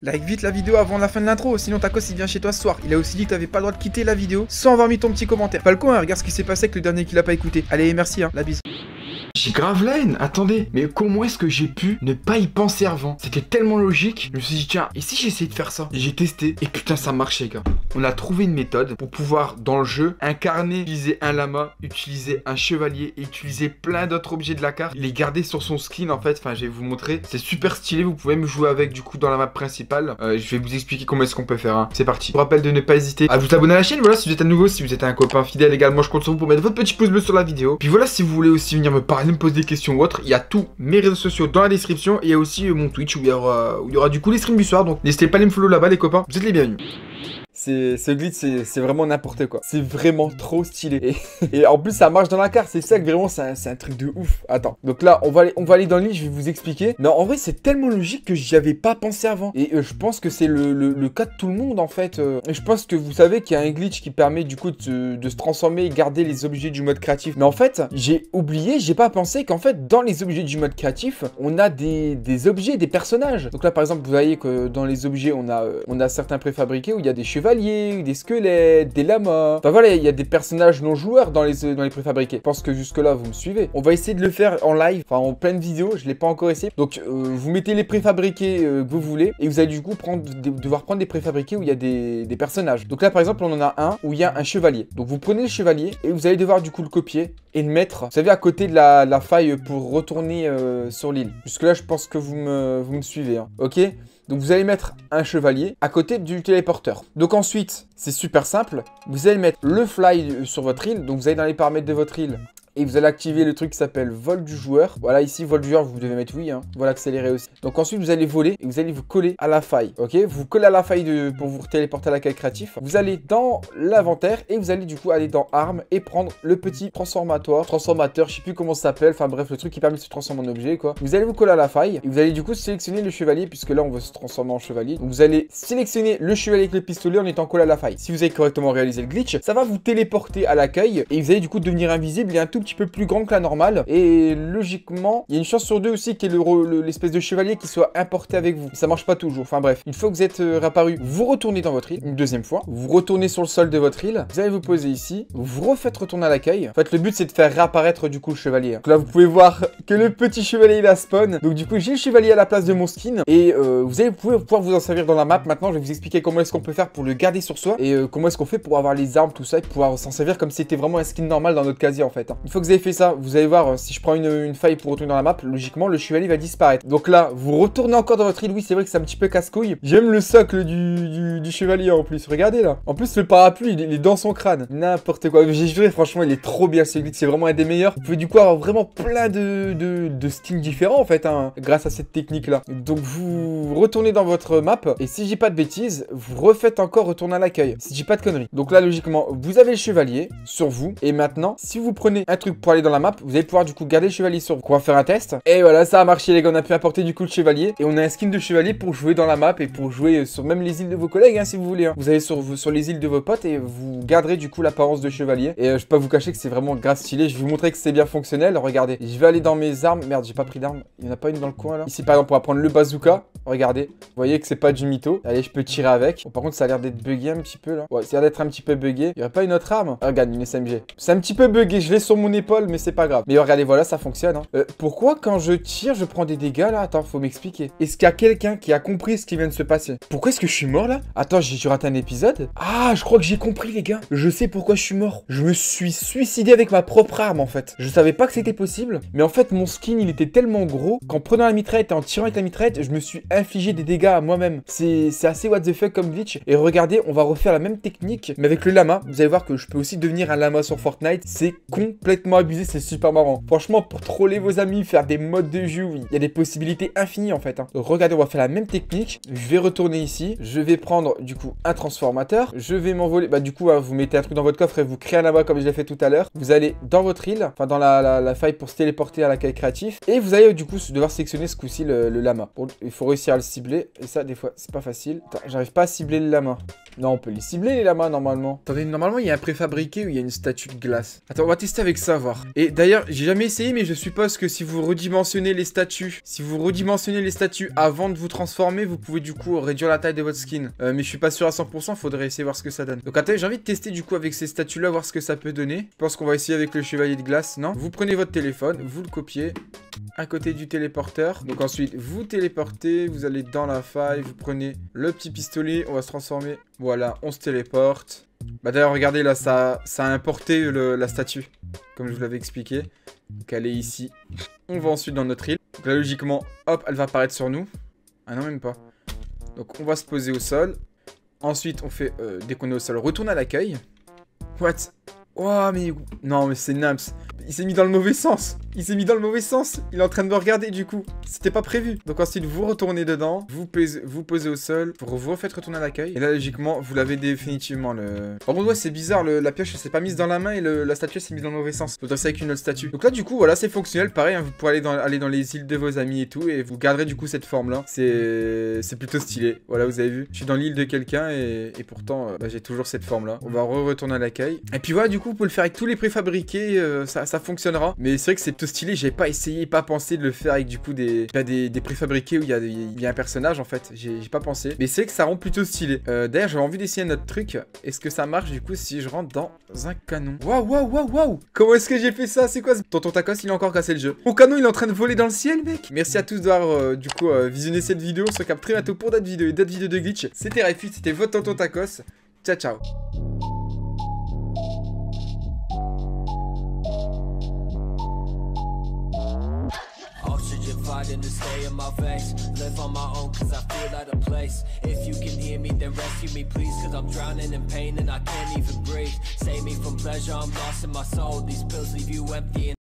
Like vite la vidéo avant la fin de l'intro, sinon Tacos il vient chez toi ce soir. Il a aussi dit que t'avais pas le droit de quitter la vidéo sans avoir mis ton petit commentaire. Pas le con, hein, regarde ce qui s'est passé avec le dernier qui l'a pas écouté. Allez, merci, hein, la bise. J'ai grave la haine, attendez, mais comment est-ce que j'ai pu ne pas y penser avant? C'était tellement logique, je me suis dit tiens, et si j'essayais de faire ça? Et j'ai testé, et putain ça marchait gars. On a trouvé une méthode pour pouvoir dans le jeu incarner, utiliser un lama, utiliser un chevalier et utiliser plein d'autres objets de la carte, les garder sur son skin en fait, enfin je vais vous montrer, c'est super stylé, vous pouvez me jouer avec du coup dans la map principale. Je vais vous expliquer comment est-ce qu'on peut faire, hein. C'est parti. Je vous rappelle de ne pas hésiter à vous abonner à la chaîne, voilà si vous êtes à nouveau, si vous êtes un copain fidèle également, je compte sur vous pour mettre votre petit pouce bleu sur la vidéo. Puis voilà, si vous voulez aussi venir me parler, me poser des questions ou autre, il y a tous mes réseaux sociaux dans la description et il y a aussi mon Twitch où il y aura du coup les streams du soir, donc n'hésitez pas à aller me follow là-bas les copains, vous êtes les bienvenus. Ce glitch c'est vraiment n'importe quoi. C'est vraiment trop stylé. Et en plus ça marche dans la carte. C'est ça que vraiment c'est un truc de ouf. Attends. Donc là on va aller dans le lit. Je vais vous expliquer. Non en vrai c'est tellement logique que j'y avais pas pensé avant. Et je pense que c'est le cas de tout le monde en fait. Et je pense que vous savez qu'il y a un glitch qui permet du coup de se transformer et garder les objets du mode créatif. Mais en fait j'ai oublié, j'ai pas pensé qu'en fait dans les objets du mode créatif on a des objets, des personnages. Donc là par exemple vous voyez que dans les objets on a certains préfabriqués où il y a des chevaliers, des squelettes, des lamas. Enfin voilà, il y a des personnages non joueurs dans les préfabriqués. Je pense que jusque là vous me suivez. On va essayer de le faire en live, enfin en pleine vidéo. Je l'ai pas encore essayé. Donc vous mettez les préfabriqués que vous voulez et vous allez du coup devoir prendre des préfabriqués où il y a des personnages. Donc là par exemple on en a un où il y a un chevalier. Donc vous prenez le chevalier et vous allez devoir du coup le copier et le mettre, vous savez, à côté de la faille pour retourner sur l'île. Jusque là je pense que vous me suivez, hein. Ok. Donc vous allez mettre un chevalier à côté du téléporteur. Donc ensuite, c'est super simple. Vous allez mettre le fly sur votre île. Donc vous allez dans les paramètres de votre île. Et vous allez activer le truc qui s'appelle vol du joueur. Voilà, ici, vol du joueur, vous devez mettre oui, hein. Vol accéléré aussi. Donc ensuite, vous allez voler et vous allez vous coller à la faille. Ok, vous collez à la faille pour vous téléporter à la caille créatif. Vous allez dans l'inventaire et vous allez du coup aller dans armes et prendre le petit transformateur, je sais plus comment ça s'appelle. Enfin bref, le truc qui permet de se transformer en objet, quoi. Vous allez vous coller à la faille et vous allez du coup sélectionner le chevalier, puisque là, on va se transformer en chevalier. Donc vous allez sélectionner le chevalier avec le pistolet en étant collé à la faille. Si vous avez correctement réalisé le glitch, ça va vous téléporter à l'accueil et vous allez du coup devenir invisible et un tout petit peu plus grand que la normale. Et logiquement, il y a une chance sur deux aussi qu'il y ait l'espèce de chevalier qui soit importé avec vous. Ça marche pas toujours. Enfin bref, une fois que vous êtes réapparu, vous retournez dans votre île une deuxième fois. Vous retournez sur le sol de votre île. Vous allez vous poser ici. Vous refaites retourner à l'accueil. En fait, le but c'est de faire réapparaître du coup le chevalier. Donc là, vous pouvez voir que le petit chevalier il a spawn. Donc du coup, j'ai le chevalier à la place de mon skin. Et vous allez pouvoir vous en servir dans la map. Maintenant, je vais vous expliquer comment est-ce qu'on peut faire pour le garder sur soi. Et comment est-ce qu'on fait pour avoir les armes, tout ça, et pouvoir s'en servir comme si c'était vraiment un skin normal dans notre casier en fait, hein. Une fois que vous avez fait ça, vous allez voir, si je prends une faille pour retourner dans la map, logiquement le chevalier va disparaître. Donc là, vous retournez encore dans votre île. Oui, c'est vrai que c'est un petit peu casse-couille. J'aime le socle du chevalier en plus. Regardez là. En plus, le parapluie, il est dans son crâne. N'importe quoi. J'ai joué, franchement, il est trop bien ce glitch. C'est vraiment un des meilleurs. Vous pouvez du coup avoir vraiment plein de skins différents en fait, hein, grâce à cette technique là. Donc vous retournez dans votre map et si j'ai pas de bêtises, vous refaites encore retourner à l'accueil. Si j'ai pas de conneries. Donc là, logiquement, vous avez le chevalier sur vous. Et maintenant, si vous prenez un truc pour aller dans la map, vous allez pouvoir du coup garder le chevalier sur vous. On va faire un test. Et voilà, ça a marché les gars, on a pu apporter du coup le chevalier. Et on a un skin de chevalier pour jouer dans la map et pour jouer sur même les îles de vos collègues, hein, si vous voulez, hein. Vous allez sur les îles de vos potes et vous garderez du coup l'apparence de chevalier. Et je peux pas vous cacher que c'est vraiment grave stylé. Je vais vous montrer que c'est bien fonctionnel. Regardez, je vais aller dans mes armes. Merde, j'ai pas pris d'armes. Il y en a pas une dans le coin là. Ici par exemple, on va prendre le bazooka. Regardez, vous voyez que c'est pas du mytho. Allez, je peux tirer avec. Bon, par contre, ça a l'air d'être bugué un petit peu là. Ouais, ça a l'air d'être un petit peu bugué. Il y aurait pas une autre arme? Ah, regarde, une SMG. C'est un petit peu bugué. Je l'ai sur mon épaule, mais c'est pas grave. Mais regardez, voilà, ça fonctionne, hein. Pourquoi quand je tire, je prends des dégâts là? Attends, faut m'expliquer. Est-ce qu'il y a quelqu'un qui a compris ce qui vient de se passer? Pourquoi est-ce que je suis mort là? Attends, j'ai raté un épisode? Ah, je crois que j'ai compris les gars. Je sais pourquoi je suis mort. Je me suis suicidé avec ma propre arme en fait. Je savais pas que c'était possible. Mais en fait, mon skin il était tellement gros qu'en prenant la mitraillette et en tirant avec la mitraillette, je me suis infligé des dégâts à moi-même. C'est assez what the fuck comme glitch. Et regardez, on va refaire la même technique, mais avec le lama. Vous allez voir que je peux aussi devenir un lama sur Fortnite. C'est complètement abusé, c'est super marrant. Franchement, pour troller vos amis, faire des modes de jeu, oui, il y a des possibilités infinies en fait, hein. Donc, regardez, on va faire la même technique. Je vais retourner ici. Je vais prendre du coup un transformateur. Je vais m'envoler. Bah du coup, hein, vous mettez un truc dans votre coffre et vous créez un lama comme je l'ai fait tout à l'heure. Vous allez dans votre île, enfin dans la faille pour se téléporter à la caille créatif. Et vous allez du coup devoir sélectionner ce coup-ci le lama. Bon, il faut réussir à le cibler. Et ça, des fois, c'est pas facile. Attends, j'arrive pas à cibler le lama. Non, on peut les cibler les lamas normalement. Attendez, normalement, il y a un préfabriqué où il y a une statue de glace. Attends, on va tester avec savoir. Et d'ailleurs, j'ai jamais essayé, mais je suppose que si vous redimensionnez les statues, avant de vous transformer, vous pouvez du coup réduire la taille de votre skin. Mais je suis pas sûr à 100%, faudrait essayer voir ce que ça donne. Donc attendez, j'ai envie de tester du coup avec ces statues là, voir ce que ça peut donner. Je pense qu'on va essayer avec le chevalier de glace, non? Vous prenez votre téléphone, vous le copiez à côté du téléporteur. Donc ensuite, vous téléportez, vous allez dans la faille, vous prenez le petit pistolet, on va se transformer. Voilà, on se téléporte. Bah d'ailleurs, regardez là, ça a importé la statue, comme je vous l'avais expliqué. Donc elle est ici. On va ensuite dans notre île. Donc là, logiquement, hop, elle va apparaître sur nous. Ah non, même pas. Donc on va se poser au sol. Ensuite, on fait, dès qu'on est au sol, retourne à l'accueil. What? Oh, mais... Non, mais c'est Nams. Il s'est mis dans le mauvais sens. Il est en train de me regarder, du coup. C'était pas prévu. Donc ensuite, vous retournez dedans. Vous posez au sol. Vous refaites retourner à l'accueil. Et là, logiquement, vous l'avez définitivement, le... Par contre, ouais, c'est bizarre. La pioche, elle s'est pas mise dans la main et la statue, s'est mise dans le mauvais sens. Faudrait ça avec une autre statue. Donc là, du coup, voilà, c'est fonctionnel. Pareil, hein, vous pourrez aller dans les îles de vos amis et tout. Et vous garderez, du coup, cette forme-là. C'est plutôt stylé. Voilà, vous avez vu. Je suis dans l'île de quelqu'un et pourtant, bah, j'ai toujours cette forme-là. On va retourner à l'accueil. Et puis voilà, du coup, vous pouvez le faire avec tous les préfabriqués. Ça fonctionnera. Mais c'est vrai que c'est plutôt stylé. J'avais pas essayé, pas pensé de le faire avec du coup des préfabriqués où il y a un personnage en fait. J'ai pas pensé. Mais c'est vrai que ça rend plutôt stylé. D'ailleurs, j'avais envie d'essayer un autre truc. Est-ce que ça marche du coup si je rentre dans un canon? Waouh. Comment est-ce que j'ai fait ça? C'est quoi? Tonton Tacos, il a encore cassé le jeu. Mon canon, il est en train de voler dans le ciel, mec. Merci à tous d'avoir du coup visionné cette vidéo. On se recapte très bientôt pour d'autres vidéos et d'autres vidéos de glitch. C'était Rayfut, c'était votre Tonton Tacos. Ciao, ciao. Fighting to stay in my veins. Live on my own cause I feel out of place. If you can hear me then rescue me please, cause I'm drowning in pain and I can't even breathe. Save me from pleasure, I'm lost in my soul. These pills leave you empty.